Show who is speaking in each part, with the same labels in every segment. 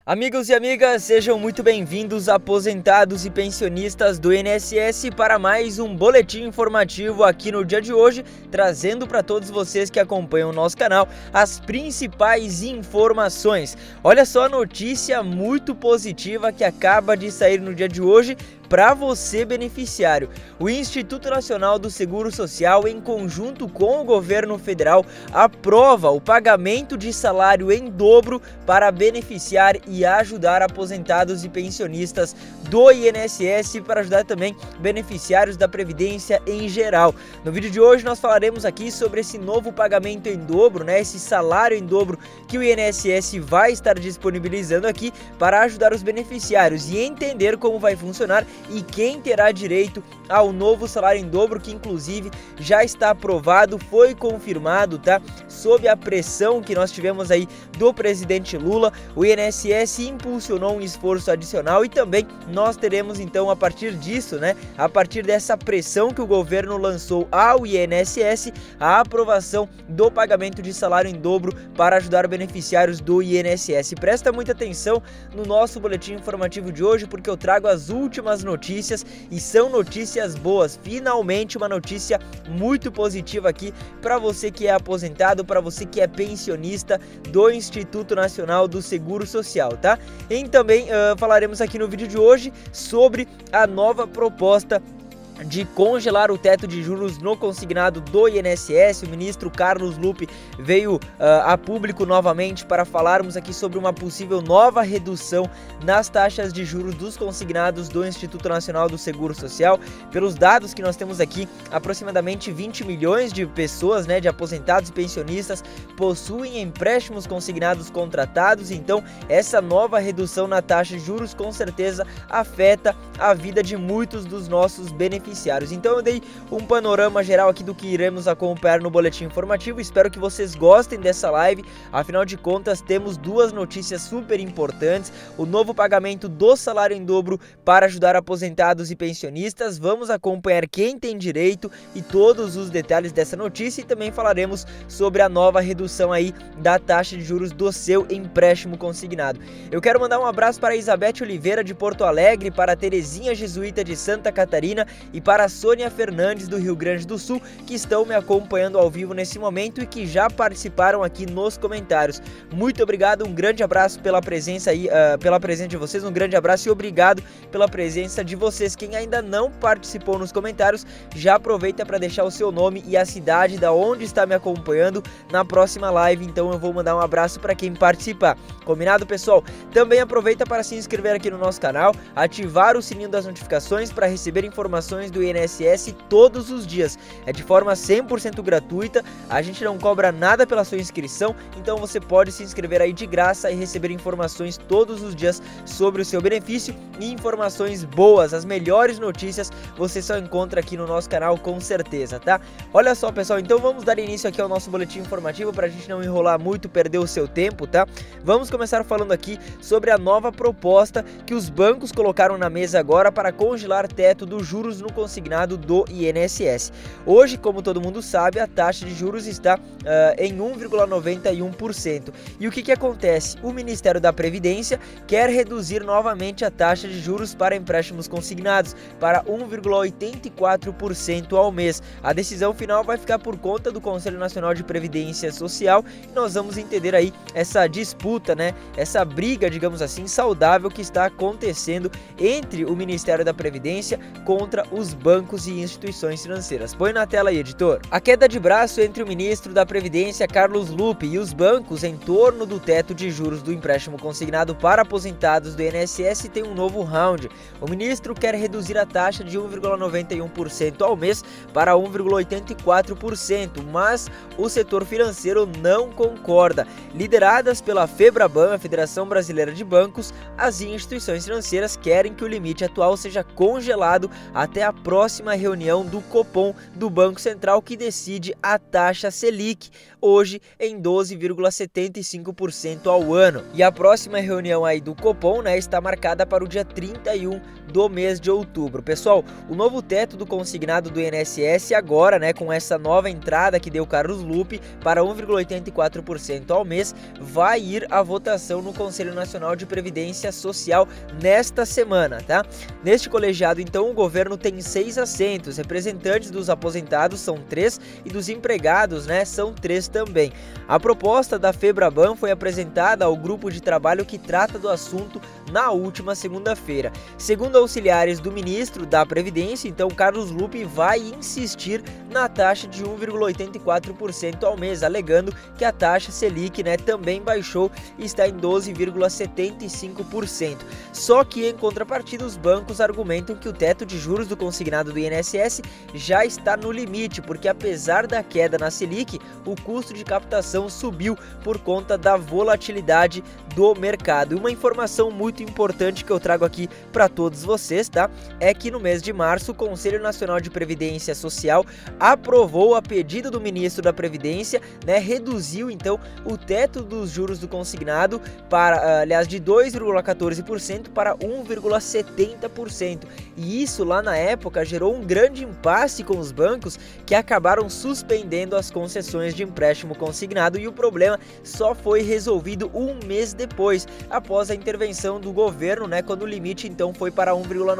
Speaker 1: Amigos e amigas, sejam muito bem-vindos, aposentados e pensionistas do INSS, para mais um boletim informativo aqui no dia de hoje, trazendo para todos vocês que acompanham o nosso canal as principais informações. Olha só a notícia muito positiva que acaba de sair no dia de hoje para você beneficiário. O Instituto Nacional do Seguro Social, em conjunto com o governo federal, aprova o pagamento de salário em dobro para beneficiar e ajudar aposentados e pensionistas do INSS, para ajudar também beneficiários da Previdência em geral. No vídeo de hoje nós falaremos aqui sobre esse novo pagamento em dobro, esse salário em dobro que o INSS vai estar disponibilizando aqui para ajudar os beneficiários e entender como vai funcionar e quem terá direito ao novo salário em dobro, que inclusive já está aprovado, foi confirmado, sob a pressão que nós tivemos aí do presidente Lula. O INSS impulsionou um esforço adicional e também nós teremos então, a partir disso, a partir dessa pressão que o governo lançou ao INSS, a aprovação do pagamento de salário em dobro para ajudar beneficiários do INSS. Presta muita atenção no nosso boletim informativo de hoje, porque eu trago as últimas notícias e são notícias boas. Finalmente uma notícia muito positiva aqui para você que é aposentado, para você que é pensionista do Instituto Nacional do Seguro Social, E também falaremos aqui no vídeo de hoje sobre a nova proposta de congelar o teto de juros no consignado do INSS. O ministro Carlos Lupe veio a público novamente para falarmos aqui sobre uma possível nova redução nas taxas de juros dos consignados do Instituto Nacional do Seguro Social. Pelos dados que nós temos aqui, aproximadamente 20 milhões de pessoas, de aposentados e pensionistas, possuem empréstimos consignados contratados. Então essa nova redução na taxa de juros com certeza afeta a vida de muitos dos nossos beneficiários. Então eu dei um panorama geral aqui do que iremos acompanhar no boletim informativo. Espero que vocês gostem dessa live. Afinal de contas, temos duas notícias super importantes: o novo pagamento do salário em dobro para ajudar aposentados e pensionistas. Vamos acompanhar quem tem direito e todos os detalhes dessa notícia, e também falaremos sobre a nova redução aí da taxa de juros do seu empréstimo consignado. Eu quero mandar um abraço para a Isabete Oliveira de Porto Alegre, para a Terezinha Jesuíta de Santa Catarina e para a Sônia Fernandes do Rio Grande do Sul, que estão me acompanhando ao vivo nesse momento e que já participaram aqui nos comentários. Muito obrigado, um grande abraço pela presença aí, pela presença de vocês, um grande abraço e obrigado pela presença de vocês. Quem ainda não participou nos comentários, já aproveita para deixar o seu nome e a cidade da onde está me acompanhando na próxima live. Então eu vou mandar um abraço para quem participar. Combinado, pessoal? Também aproveita para se inscrever aqui no nosso canal, ativar o sininho das notificações para receber informações do INSS todos os dias. É de forma 100% gratuita, a gente não cobra nada pela sua inscrição, então você pode se inscrever aí de graça e receber informações todos os dias sobre o seu benefício e informações boas, as melhores notícias você só encontra aqui no nosso canal, com certeza, Olha só, pessoal, então vamos dar início aqui ao nosso boletim informativo para a gente não enrolar muito, perder o seu tempo, Vamos começar falando aqui sobre a nova proposta que os bancos colocaram na mesa agora para congelar teto dos juros no consignado do INSS. Hoje, como todo mundo sabe, a taxa de juros está em 1,91%. E o que acontece? O Ministério da Previdência quer reduzir novamente a taxa de juros para empréstimos consignados para 1,84% ao mês. A decisão final vai ficar por conta do Conselho Nacional de Previdência Social e nós vamos entender aí essa disputa, essa briga, digamos assim, saudável que está acontecendo entre o Ministério da Previdência contra os bancos e instituições financeiras. Põe na tela aí, editor. A queda de braço entre o ministro da Previdência, Carlos Lupe, e os bancos em torno do teto de juros do empréstimo consignado para aposentados do INSS tem um novo round. O ministro quer reduzir a taxa de 1,91% ao mês para 1,84%, mas o setor financeiro não concorda. Lideradas pela FEBRABAN, a Federação Brasileira de Bancos, as instituições financeiras querem que o limite atual seja congelado até a próxima reunião do Copom do Banco Central, que decide a taxa Selic. hoje em 12,75% ao ano. E a próxima reunião aí do Copom, né, está marcada para o dia 31 do mês de outubro. Pessoal, o novo teto do consignado do INSS agora, né, com essa nova entrada que deu Carlos Lupe para 1,84% ao mês, vai ir à votação no Conselho Nacional de Previdência Social nesta semana, tá? Neste colegiado, então, o governo tem 6 assentos, representantes dos aposentados são 3 e dos empregados, né, são 3 também. A proposta da FEBRABAN foi apresentada ao grupo de trabalho que trata do assunto na última segunda-feira. Segundo auxiliares do ministro da Previdência, então, Carlos Lupe vai insistir na taxa de 1,84% ao mês, alegando que a taxa Selic, né, também baixou e está em 12,75%. Só que, em contrapartida, os bancos argumentam que o teto de juros do consignado do INSS já está no limite, porque apesar da queda na Selic, o custo de captação subiu por conta da volatilidade do mercado. E uma informação muito importante que eu trago aqui para todos vocês, tá? É que no mês de março, o Conselho Nacional de Previdência Social aprovou, a pedido do ministro da Previdência, né, reduziu então o teto dos juros do consignado para, aliás, de 2,14% para 1,70%. E isso lá na época gerou um grande impasse com os bancos, que acabaram suspendendo as concessões de empréstimo consignado, e o problema só foi resolvido um mês depois, após a intervenção do governo, né, quando o limite então foi para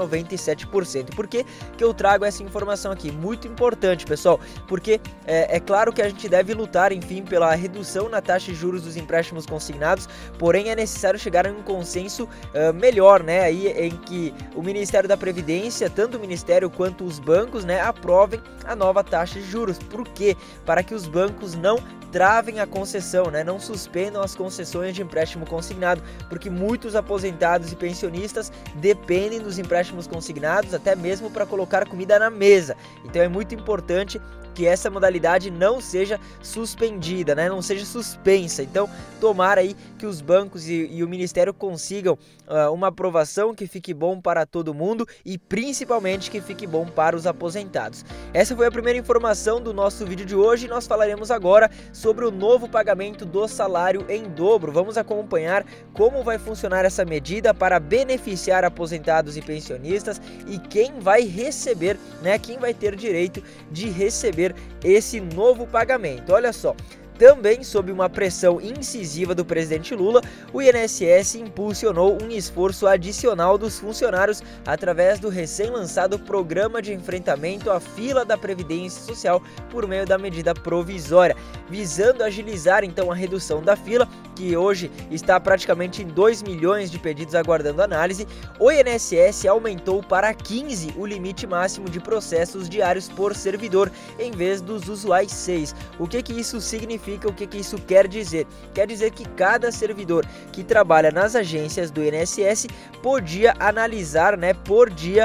Speaker 1: 1,97%. Por que eu trago essa informação aqui? Muito importante, pessoal, porque é claro que a gente deve lutar, enfim, pela redução na taxa de juros dos empréstimos consignados, porém é necessário chegar a um consenso melhor, né, aí em que o Ministério da Previdência, tanto o Ministério quanto os bancos, né, aprovem a nova taxa de juros. Por quê? Para que os bancos não travem a concessão, né, não suspendam as concessões de empréstimo consignado, porque muitos aposentados e pensionistas dependem dos empréstimos consignados até mesmo para colocar comida na mesa. Então é muito importante que essa modalidade não seja suspendida, né, não seja suspensa. Então, tomara aí que os bancos e o Ministério consigam uma aprovação que fique bom para todo mundo e principalmente que fique bom para os aposentados. Essa foi a primeira informação do nosso vídeo de hoje. Nós falaremos agora sobre o novo pagamento do salário em dobro. Vamos acompanhar como vai funcionar essa medida para beneficiar aposentados e pensionistas e quem vai receber, né, quem vai ter direito de receber esse novo pagamento. Olha só. Também sob uma pressão incisiva do presidente Lula, o INSS impulsionou um esforço adicional dos funcionários através do recém-lançado Programa de Enfrentamento à Fila da Previdência Social por meio da medida provisória, visando agilizar então a redução da fila, que hoje está praticamente em 2 milhões de pedidos aguardando análise. O INSS aumentou para 15 o limite máximo de processos diários por servidor, em vez dos usuais 6. O que isso significa? O que isso quer dizer? Quer dizer que cada servidor que trabalha nas agências do INSS podia analisar, né, por dia,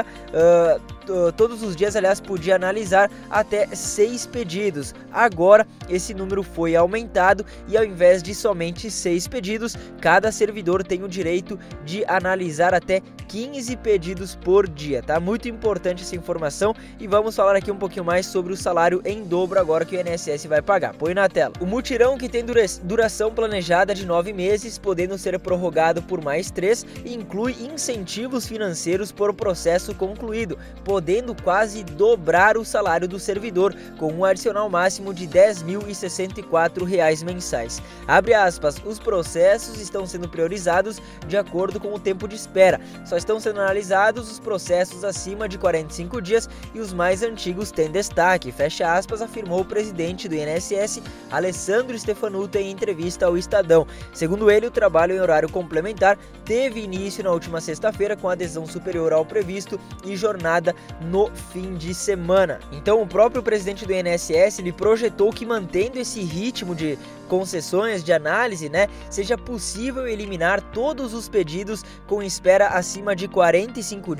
Speaker 1: todos os dias, aliás, podia analisar até 6 pedidos. Agora esse número foi aumentado e ao invés de somente 6 pedidos, cada servidor tem o direito de analisar até 15 pedidos por dia, tá? Muito importante essa informação e vamos falar aqui um pouquinho mais sobre o salário em dobro agora que o INSS vai pagar. Põe na tela. O mutirão, que tem duração planejada de 9 meses, podendo ser prorrogado por mais 3, inclui incentivos financeiros por processo concluído, podendo quase dobrar o salário do servidor, com um adicional máximo de R$ 10.064 mensais. Abre aspas, os processos estão sendo priorizados de acordo com o tempo de espera. Só estão sendo analisados os processos acima de 45 dias e os mais antigos têm destaque, fecha aspas, afirmou o presidente do INSS, Alessandro Stefanuto, em entrevista ao Estadão. Segundo ele, o trabalho em horário complementar teve início na última sexta-feira com adesão superior ao previsto e jornada no fim de semana. Então, o próprio presidente do INSS ele projetou que, mantendo esse ritmo de concessões de análise, né, seja possível eliminar todos os pedidos com espera acima de 45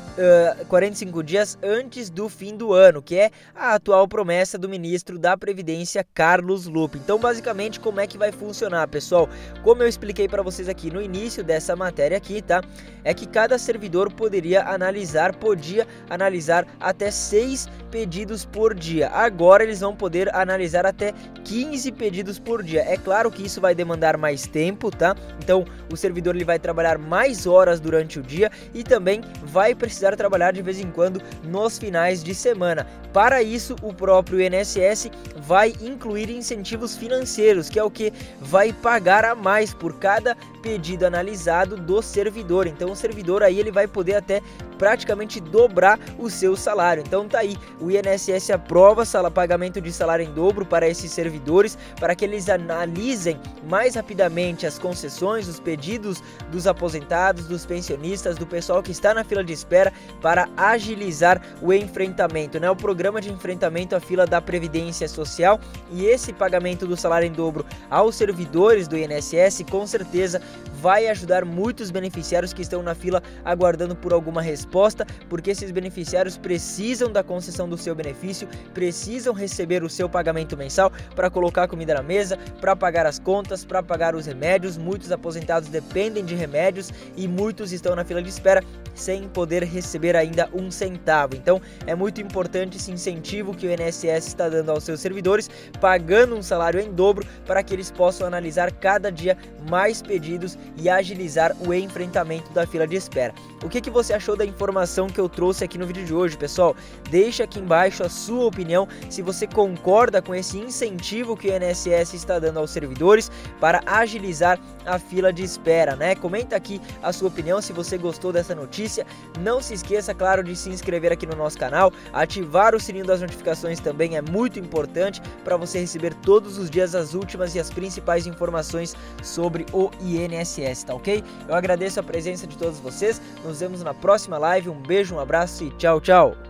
Speaker 1: dias antes do fim do ano, que é a atual promessa do ministro da Previdência, Carlos Lupe. Então, basicamente, como é que vai funcionar, pessoal? Como eu expliquei para vocês aqui no início dessa matéria aqui, tá? É que cada servidor podia analisar até 6 pedidos por dia. Agora eles vão poder analisar até 15 pedidos por dia. É claro que isso vai demandar mais tempo, tá? Então o servidor ele vai trabalhar mais horas durante o dia e também vai precisar trabalhar de vez em quando nos finais de semana. Para isso, o próprio INSS vai incluir incentivos financeiros, que é o que vai pagar a mais por cada pedido analisado do servidor. Então o servidor aí ele vai poder até praticamente dobrar o seu salário. Então tá aí, o INSS aprova pagamento de salário em dobro para esses servidores, para que eles analisem mais rapidamente as concessões, os pedidos dos aposentados, dos pensionistas, do pessoal que está na fila de espera, para agilizar o enfrentamento, né? O programa de enfrentamento à fila da Previdência Social, e esse pagamento do salário em dobro aos servidores do INSS com certeza vai ajudar muitos beneficiários que estão na fila aguardando por alguma resposta, porque esses beneficiários precisam da concessão do seu benefício, precisam receber o seu pagamento mensal para colocar comida na mesa, para pagar as contas, para pagar os remédios. Muitos aposentados dependem de remédios e muitos estão na fila de espera sem poder receber ainda um centavo. Então é muito importante esse incentivo que o INSS está dando aos seus servidores, pagando um salário em dobro para que eles possam analisar cada dia mais pedidos e agilizar o enfrentamento da fila de espera. O que você achou da informação que eu trouxe aqui no vídeo de hoje, pessoal? Deixa aqui embaixo a sua opinião, se você concorda com esse incentivo que o INSS está dando aos servidores para agilizar a fila de espera, né? Comenta aqui a sua opinião se você gostou dessa notícia. Não se esqueça, claro, de se inscrever aqui no nosso canal, ativar o sininho das notificações também é muito importante para você receber todos os dias as últimas e as principais informações sobre o INSS, tá ok? Eu agradeço a presença de todos vocês, nos vemos na próxima live, um beijo, um abraço e tchau, tchau!